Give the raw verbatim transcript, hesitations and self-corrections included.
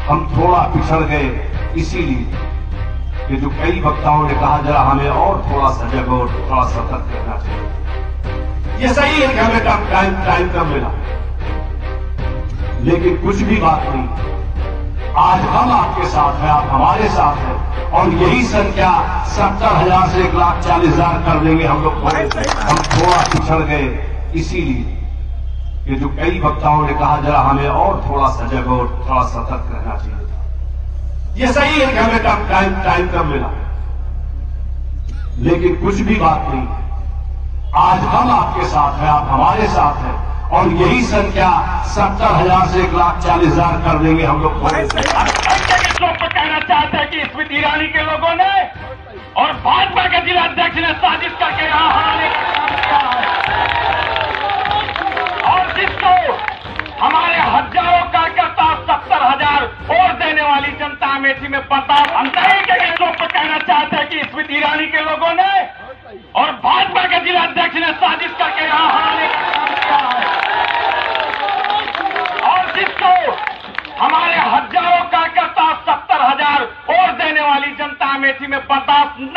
हम थोड़ा पिछड़ गए इसीलिए कि जो कई वक्ताओं ने कहा जरा हमें और थोड़ा सजग और थोड़ा सतर्क रहना चाहिए। ये सही है कि हमें कम टाइम टाइम कम मिला, लेकिन कुछ भी बात नहीं, आज हम आपके साथ हैं, आप हमारे साथ हैं, और यही संख्या सत्तर हजार से एक लाख चालीस हजार कर देंगे हम लोग। हम थोड़ा पिछड़ गए इसीलिए कि जो कई वक्ताओं ने कहा जरा हमें और थोड़ा सजग और थोड़ा सतर्क रहना चाहिए। ये सही है कि हमें कम टाइम टाइम कम मिला, लेकिन कुछ भी बात नहीं, आज हम आपके साथ हैं, आप हमारे साथ हैं, और यही संख्या सत्तर हजार से एक लाख चालीस हजार कर देंगे हम लोग। कहना चाहते हैं कि स्मृति ईरानी के लोगों ने और भाजपा के जिला अध्यक्ष ने साजिश करके यहाँ हराने का काम किया है, और जिसको हमारे हजारों कार्यकर्ता सत्तर हजार वोट देने वाली जनता अमेठी में बर्दाश्त हम नहीं करेंगे। कहना चाहते हैं कि स्मृति ईरानी के लोगों ने और भाजपा के जिला अध्यक्ष ने साजिश करके यहाँ हराने का काम किया है, और जिसको हमारे हजारों कार्यकर्ता सत्तर हजार वोट देने वाली जनता अमेठी में बर्दाश्त